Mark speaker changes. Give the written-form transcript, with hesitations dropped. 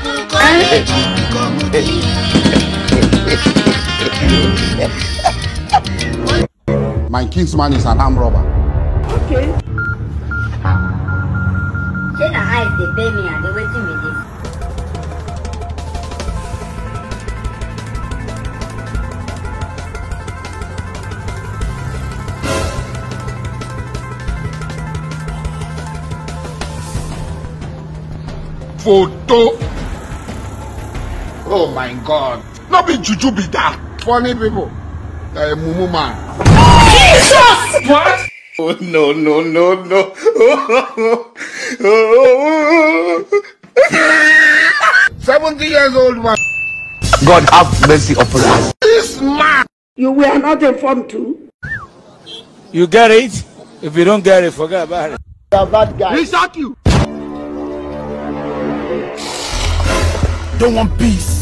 Speaker 1: My kinsman is an armed robber.
Speaker 2: Okay.
Speaker 3: Say the eyes they pay me and they waiting with this.
Speaker 1: Photo. Oh my God. Not be juju be that. Funny people. Mumu man.
Speaker 2: Jesus! What?
Speaker 1: Oh no. 70 years old man.
Speaker 4: God have mercy upon us.
Speaker 1: This man.
Speaker 2: You were not informed too?
Speaker 5: You get it? If you don't get it, forget about it.
Speaker 1: You're a bad guy.
Speaker 4: He shot you.
Speaker 1: Don't want peace.